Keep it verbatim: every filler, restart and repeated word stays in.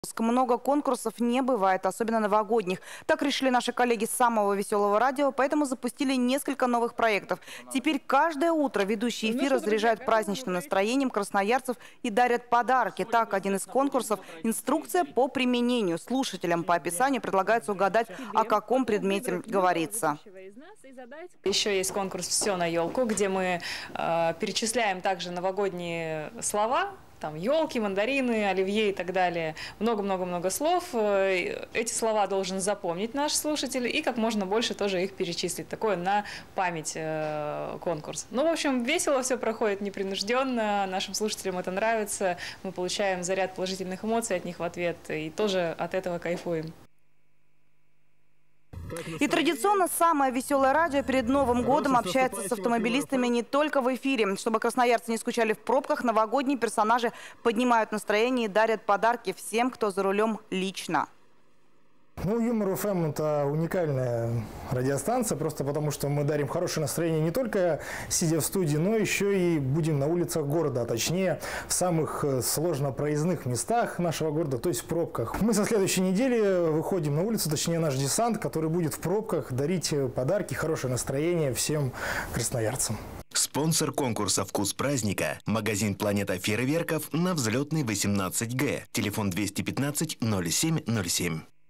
Много конкурсов не бывает, особенно новогодних. Так решили наши коллеги с самого веселого радио, поэтому запустили несколько новых проектов. Теперь каждое утро ведущие эфира заряжают праздничным настроением красноярцев и дарят подарки. Так, один из конкурсов – инструкция по применению. Слушателям по описанию предлагается угадать, о каком предмете говорится. Еще есть конкурс «Все на елку», где мы э, перечисляем также новогодние слова. Там елки, мандарины, оливье и так далее. Много-много-много слов. Эти слова должен запомнить наш слушатель и как можно больше тоже их перечислить. Такое на память э, конкурс. Ну, в общем, весело все проходит, непринужденно. Нашим слушателям это нравится. Мы получаем заряд положительных эмоций от них в ответ и тоже от этого кайфуем. И традиционно самое веселое радио перед Новым годом общается с автомобилистами не только в эфире. Чтобы красноярцы не скучали в пробках, новогодние персонажи поднимают настроение и дарят подарки всем, кто за рулем лично. Ну, Юмор эф эм – это уникальная радиостанция, просто потому что мы дарим хорошее настроение не только сидя в студии, но еще и будем на улицах города, а точнее в самых сложно проездных местах нашего города, то есть в пробках. Мы со следующей недели выходим на улицу, точнее наш десант, который будет в пробках дарить подарки, хорошее настроение всем красноярцам. Спонсор конкурса «Вкус праздника» – магазин «Планета фейерверков» на Взлетной восемнадцать Г. Телефон двести пятнадцать ноль семь ноль семь.